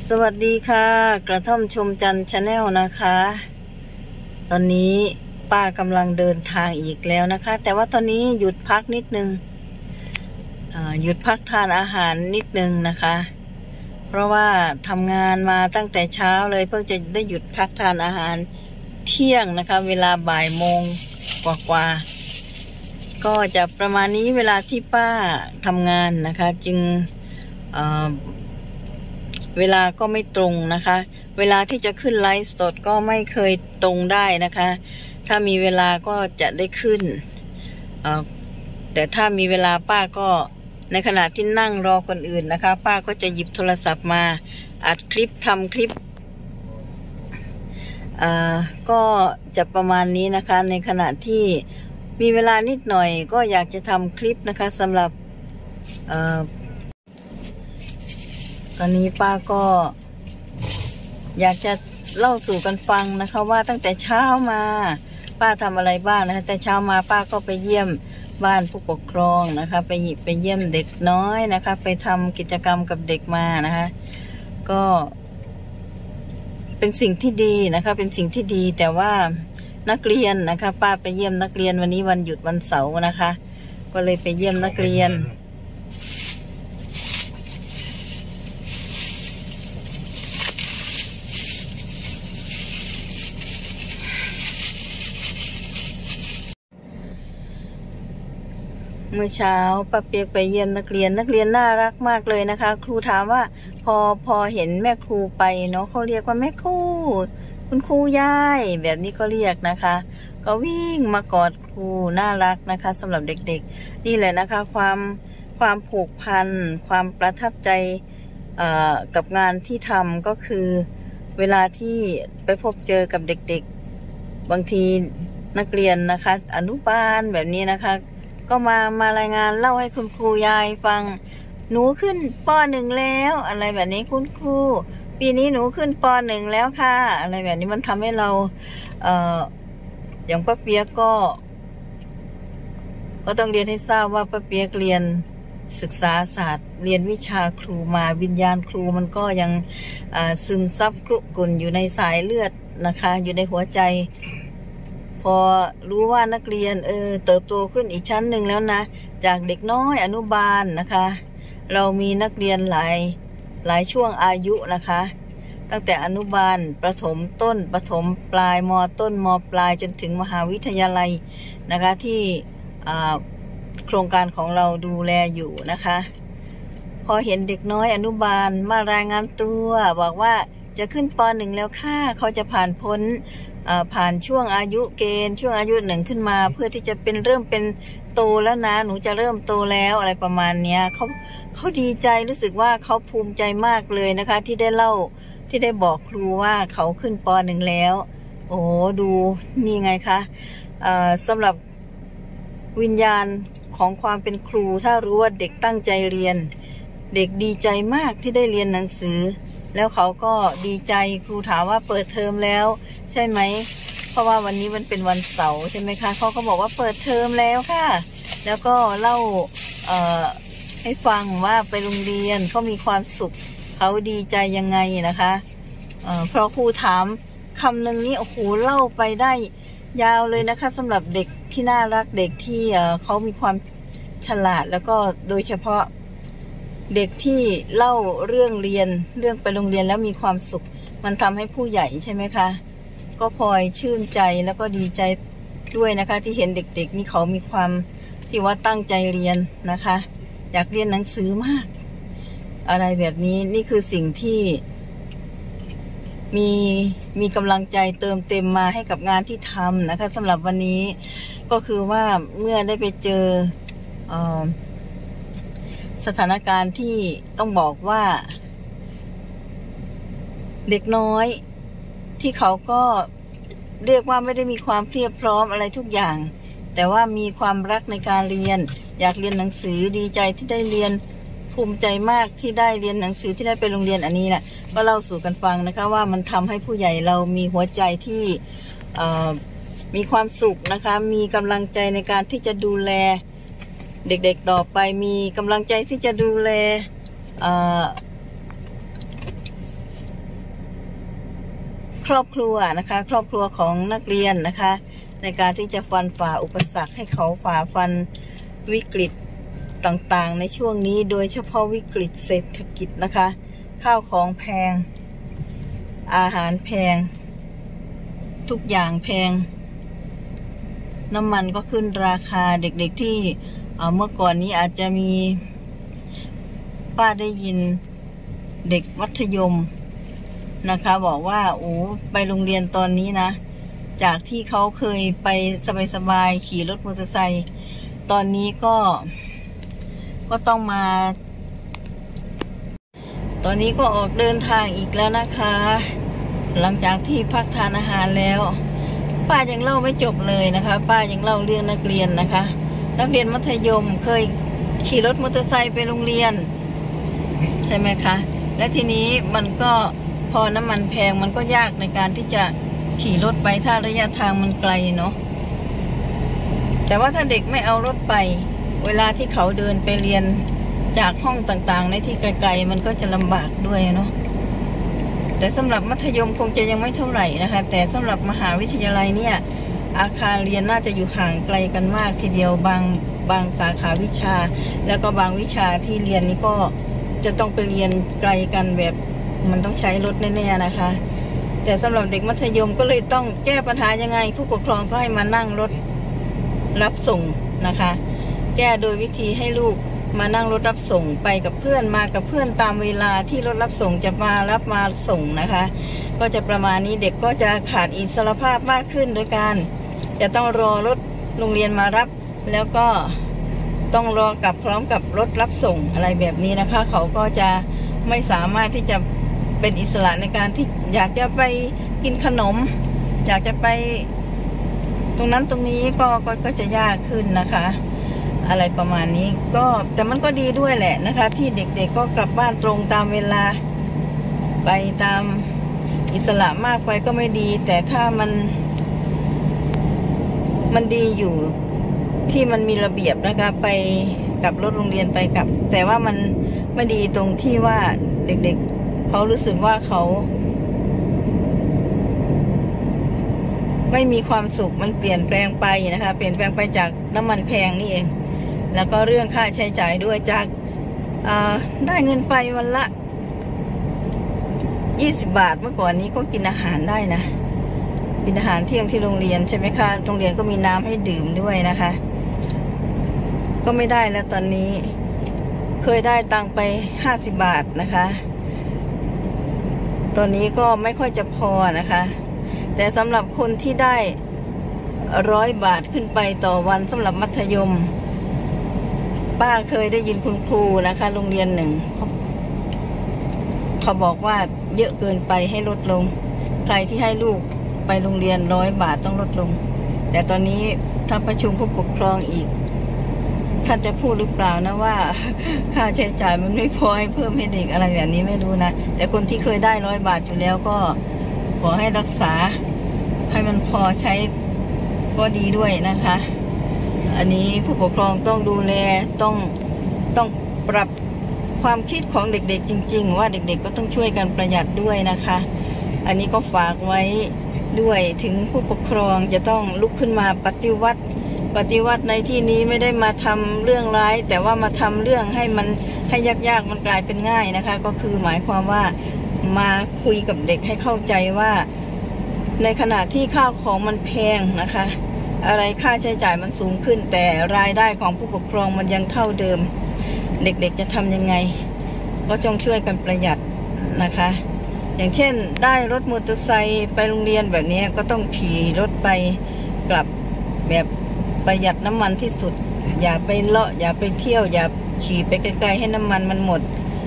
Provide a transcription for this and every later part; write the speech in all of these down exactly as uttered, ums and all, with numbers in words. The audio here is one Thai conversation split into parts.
สวัสดีค่ะกระท่อมชมจันทร์ชาแนลนะคะตอนนี้ป้ากำลังเดินทางอีกแล้วนะคะแต่ว่าตอนนี้หยุดพักนิดนึงหยุดพักทานอาหารนิดนึงนะคะเพราะว่าทำงานมาตั้งแต่เช้าเลยเพิ่งจะได้หยุดพักทานอาหารเที่ยงนะคะเวลาบ่ายโมงกว่าๆก็จะประมาณนี้เวลาที่ป้าทำงานนะคะจึงเอ่อเวลาก็ไม่ตรงนะคะเวลาที่จะขึ้นไลฟ์สดก็ไม่เคยตรงได้นะคะถ้ามีเวลาก็จะได้ขึ้นแต่ถ้ามีเวลาป้าก็ในขณะที่นั่งรอคนอื่นนะคะป้าก็จะหยิบโทรศัพท์มาอัดคลิปทำคลิปก็จะประมาณนี้นะคะในขณะที่มีเวลานิดหน่อยก็อยากจะทำคลิปนะคะสำหรับตอนนี้ป้าก็อยากจะเล่าสู่กันฟังนะคะว่าตั้งแต่เช้ามาป้าทำอะไรบ้างนะคะแต่เช้ามาป้าก็ไปเยี่ยมบ้านผู้ปกครองนะคะไปไปเยี่ยมเด็กน้อยนะคะไปทำกิจกรรมกับเด็กมานะคะก็เป็นสิ่งที่ดีนะคะเป็นสิ่งที่ดีแต่ว่านักเรียนนะคะป้าไปเยี่ยมนักเรียนวันนี้วันหยุดวันเสาร์นะคะก็เลยไปเยี่ยมนักเรียนเมื่อเช้าป้าเปียกไปเยี่ยมนักเรียนนักเรียนน่ารักมากเลยนะคะครูถามว่าพอพอเห็นแม่ครูไปเนาะเขาเรียกว่าแม่ครูคุณครูยายแบบนี้ก็เรียกนะคะก็วิ่งมากอดครูน่ารักนะคะสำหรับเด็กๆนี่แหละนะคะความความผูกพันความประทับใจกับงานที่ทำก็คือเวลาที่ไปพบเจอกับเด็กๆบางทีนักเรียนนะคะอนุบาลแบบนี้นะคะก็มามารายงานเล่าให้คุณครูยายฟังหนูขึ้นป.หนึ่งแล้วอะไรแบบนี้คุณครูปีนี้หนูขึ้นป.หนึ่งแล้วค่ะอะไรแบบนี้มันทำให้เราเอ่ออย่างป้าเปียกก็ก็ต้องเรียนให้ทราบว่าป้าเปียกเรียนศึกษาศาสตร์เรียนวิชาครูมาวิญญาณครูมันก็ยังซึมซับกรุกุ่นอยู่ในสายเลือดนะคะอยู่ในหัวใจพอรู้ว่านักเรียนเออเติบโตขึ้นอีกชั้นหนึ่งแล้วนะจากเด็กน้อยอนุบาลนะคะเรามีนักเรียนหลายหลายช่วงอายุนะคะตั้งแต่อนุบาลประถมต้นประถมปลายม.ต้นม.ปลายจนถึงมหาวิทยาลัยนะคะที่โครงการของเราดูแลอยู่นะคะพอเห็นเด็กน้อยอนุบาลมารายงานตัวบอกว่าจะขึ้นป.หนึ่งแล้วค่ะเขาจะผ่านพ้นผ่านช่วงอายุเกณฑ์ช่วงอายุหนึ่งขึ้นมาเพื่อที่จะเป็นเริ่มเป็นโตแล้วนะหนูจะเริ่มโตแล้วอะไรประมาณเนี้ยเขาเขาดีใจรู้สึกว่าเขาภูมิใจมากเลยนะคะที่ได้เล่าที่ได้บอกครูว่าเขาขึ้นป.หนึ่งแล้วโอ้ดูนี่ไงคะสำหรับวิญญาณของความเป็นครูถ้ารู้ว่าเด็กตั้งใจเรียนเด็กดีใจมากที่ได้เรียนหนังสือแล้วเขาก็ดีใจครูถามว่าเปิดเทอมแล้วใช่ไหมเพราะว่าวันนี้มันเป็นวันเสาร์ใช่ไหมคะเขาก็บอกว่าเปิดเทอมแล้วค่ะแล้วก็เล่าเอ่อให้ฟังว่าไปโรงเรียนเขามีความสุขเขาดีใจยังไงนะคะเอ่อเพราะครูถามคำหนึ่งนี้โอ้โหเล่าไปได้ยาวเลยนะคะสำหรับเด็กที่น่ารักเด็กที่เอ่อเขามีความฉลาดแล้วก็โดยเฉพาะเด็กที่เล่าเรื่องเรียนเรื่องไปโรงเรียนแล้วมีความสุขมันทำให้ผู้ใหญ่ใช่ไหมคะก็พลอยชื่นใจแล้วก็ดีใจด้วยนะคะที่เห็นเด็กๆนี่เขามีความที่ว่าตั้งใจเรียนนะคะอยากเรียนหนังสือมากอะไรแบบนี้นี่คือสิ่งที่มีมีกำลังใจเติมเต็มมาให้กับงานที่ทำนะคะสำหรับวันนี้ก็คือว่าเมื่อได้ไปเจอเอ่อสถานการณ์ที่ต้องบอกว่าเด็กน้อยที่เขาก็เรียกว่าไม่ได้มีความเพรียบพร้อมอะไรทุกอย่างแต่ว่ามีความรักในการเรียนอยากเรียนหนังสือดีใจที่ได้เรียนภูมิใจมากที่ได้เรียนหนังสือที่ได้ไปโรงเรียนอันนี้แหละก็เล่าสู่กันฟังนะคะว่ามันทำให้ผู้ใหญ่เรามีหัวใจที่มีความสุขนะคะมีกำลังใจในการที่จะดูแลเด็กๆต่อไปมีกำลังใจที่จะดูแลครอบครัวนะคะครอบครัวของนักเรียนนะคะในการที่จะฟันฝ่าอุปสรรคให้เขาฝ่าฟันวิกฤตต่างๆในช่วงนี้โดยเฉพาะวิกฤตเศรษฐกิจนะคะข้าวของแพงอาหารแพงทุกอย่างแพงน้ำมันก็ขึ้นราคาเด็กๆที่เมื่อก่อนนี้อาจจะมีป้าได้ยินเด็กมัธยมนะคะบอกว่าโอ้ไปโรงเรียนตอนนี้นะจากที่เขาเคยไปสบายๆขี่รถมอเตอร์ไซค์ตอนนี้ก็ก็ต้องมาตอนนี้ก็ออกเดินทางอีกแล้วนะคะหลังจากที่พักทานอาหารแล้วป้ายังเล่าไม่จบเลยนะคะป้ายังเล่าเรื่องนักเรียนนะคะนักเรียนมัธยมเคยขี่รถมอเตอร์ไซค์ไปโรงเรียนใช่ไหมคะและทีนี้มันก็พอน้ำมันแพงมันก็ยากในการที่จะขี่รถไปถ้าระยะทางมันไกลเนาะแต่ว่าถ้าเด็กไม่เอารถไปเวลาที่เขาเดินไปเรียนจากห้องต่างๆในที่ไกลๆมันก็จะลำบากด้วยเนาะแต่สำหรับมัธยมคงจะยังไม่เท่าไหร่นะคะแต่สำหรับมหาวิทยาลัยเนี่ยอาคารเรียนน่าจะอยู่ห่างไกลกันมากทีเดียวบางบางสาขาวิชาแล้วก็บางวิชาที่เรียนนี่ก็จะต้องไปเรียนไกลกันแบบมันต้องใช้รถแน่ๆนะคะแต่สำหรับเด็กมัธยมก็เลยต้องแก้ปัญหายังไงผู้ปกครองก็ให้มานั่งรถรับส่งนะคะแก้โดยวิธีให้ลูกมานั่งรถรับส่งไปกับเพื่อนมากับเพื่อนตามเวลาที่รถรับส่งจะมารับมาส่งนะคะก็จะประมาณนี้เด็กก็จะขาดอิสรภาพมากขึ้นโดยการจะต้องรอรถโรงเรียนมารับแล้วก็ต้องรอกลับพร้อมกับรถรับส่งอะไรแบบนี้นะคะเขาก็จะไม่สามารถที่จะเป็นอิสระในการที่อยากจะไปกินขนมอยากจะไปตรงนั้นตรงนี้ก็ก็ก็จะยากขึ้นนะคะอะไรประมาณนี้ก็แต่มันก็ดีด้วยแหละนะคะที่เด็กๆก็กลับบ้านตรงตามเวลาไปตามอิสระมากไปก็ไม่ดีแต่ถ้ามันมันดีอยู่ที่มันมีระเบียบนะคะไปกับรถโรงเรียนไปกับแต่ว่ามันไม่ดีตรงที่ว่าเด็กๆเขารู้สึกว่าเขาไม่มีความสุขมันเปลี่ยนแปลงไปนะคะเปลี่ยนแปลงไปจากน้ำมันแพงนี่เองแล้วก็เรื่องค่าใช้จ่ายด้วยจากได้เงินไปวันละยี่สิบบาทเมื่อก่อนนี้ก็กินอาหารได้นะกินอาหารเที่ยงที่โรงเรียนใช่ไหมคะโรงเรียนก็มีน้ำให้ดื่มด้วยนะคะก็ไม่ได้แล้วตอนนี้เคยได้ตังไปห้าสิบบาทนะคะตอนนี้ก็ไม่ค่อยจะพอนะคะแต่สำหรับคนที่ได้ร้อยบาทขึ้นไปต่อวันสำหรับมัธยมป้าเคยได้ยินคุณครูนะคะโรงเรียนหนึ่งเขาบอกว่าเยอะเกินไปให้ลดลงใครที่ให้ลูกไปโรงเรียนร้อยบาทต้องลดลงแต่ตอนนี้ถ้าประชุมผู้ปกครองอีกท่านจะพูดหรือเปล่านะว่าค่าใช้จ่ายมันไม่พอให้เพิ่มให้เด็กอะไรแบบนี้ไม่รู้นะแต่คนที่เคยได้ร้อยบาทอยู่แล้วก็ขอให้รักษาให้มันพอใช้ก็ดีด้วยนะคะอันนี้ผู้ปกครองต้องดูแลต้องต้องปรับความคิดของเด็กๆจริงๆว่าเด็กๆก็ต้องช่วยกันประหยัดด้วยนะคะอันนี้ก็ฝากไว้ด้วยถึงผู้ปกครองจะต้องลุกขึ้นมาปฏิวัติปฏิวัติในที่นี้ไม่ได้มาทำเรื่องร้ายแต่ว่ามาทำเรื่องให้มันให้ยากๆมันกลายเป็นง่ายนะคะก็คือหมายความว่ามาคุยกับเด็กให้เข้าใจว่าในขณะที่ข้าวของมันแพงนะคะอะไรค่าใช้จ่ายมันสูงขึ้นแต่รายได้ของผู้ปกครองมันยังเท่าเดิมเด็กๆจะทำยังไงก็จงช่วยกันประหยัดนะคะอย่างเช่นได้รถมอเตอร์ไซค์ไปโรงเรียนแบบนี้ก็ต้องขี่รถไปกลับแบบประหยัดน้ำมันที่สุดอย่าไปเลาะอย่าไปเที่ยวอย่าขี่ไปไกลๆให้น้ำมันมันหมด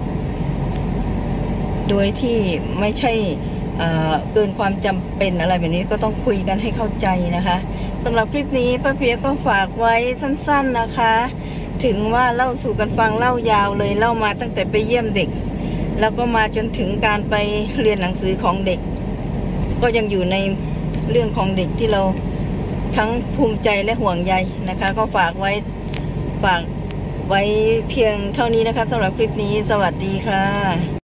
โดยที่ไม่ใช่เกินความจำเป็นอะไรแบบนี้ก็ต้องคุยกันให้เข้าใจนะคะสำหรับคลิปนี้ป้าเปียก็ฝากไว้สั้นๆนะคะถึงว่าเล่าสู่กันฟังเล่ายาวเลยเล่ามาตั้งแต่ไปเยี่ยมเด็กแล้วก็มาจนถึงการไปเรียนหนังสือของเด็กก็ยังอยู่ในเรื่องของเด็กที่เราทั้งภูมิใจและห่วงใยนะคะก็ฝากไว้ฝากไว้เพียงเท่านี้นะคะสำหรับคลิปนี้สวัสดีค่ะ